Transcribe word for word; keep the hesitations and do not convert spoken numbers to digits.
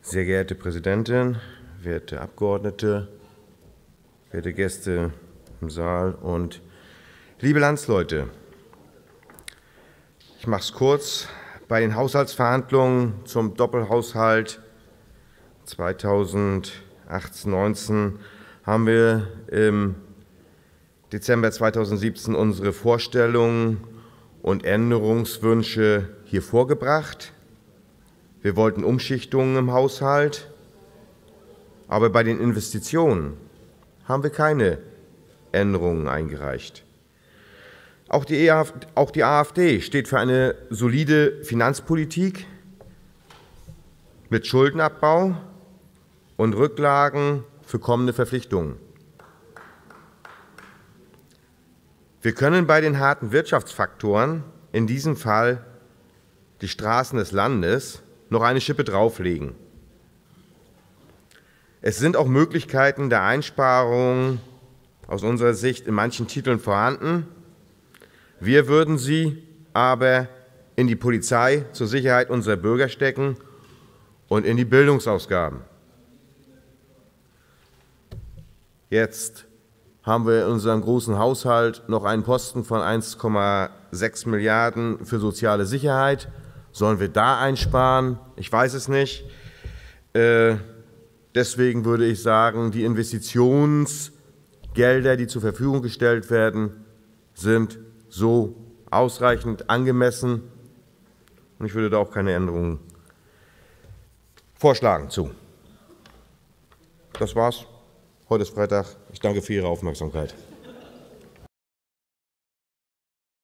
Sehr geehrte Präsidentin, werte Abgeordnete, werte Gäste im Saal und liebe Landsleute, ich mache es kurz. Bei den Haushaltsverhandlungen zum Doppelhaushalt zweitausendachtzehn neunzehn haben wir im Dezember zweitausendsiebzehn unsere Vorstellungen und Änderungswünsche hier vorgebracht. Wir wollten Umschichtungen im Haushalt, aber bei den Investitionen haben wir keine Änderungen eingereicht. Auch die AfD steht für eine solide Finanzpolitik mit Schuldenabbau und Rücklagen für kommende Verpflichtungen. Wir können bei den harten Wirtschaftsfaktoren, in diesem Fall die Straßen des Landes, noch eine Schippe drauflegen. Es sind auch Möglichkeiten der Einsparung aus unserer Sicht in manchen Titeln vorhanden. Wir würden sie aber in die Polizei zur Sicherheit unserer Bürger stecken und in die Bildungsausgaben. Jetzt haben wir in unserem großen Haushalt noch einen Posten von eins Komma sechs Milliarden für soziale Sicherheit. Sollen wir da einsparen? Ich weiß es nicht. Äh, deswegen würde ich sagen, die Investitionsgelder, die zur Verfügung gestellt werden, sind so ausreichend angemessen. Und ich würde da auch keine Änderungen vorschlagen zu. Das war's. Heute ist Freitag. Ich danke für Ihre Aufmerksamkeit.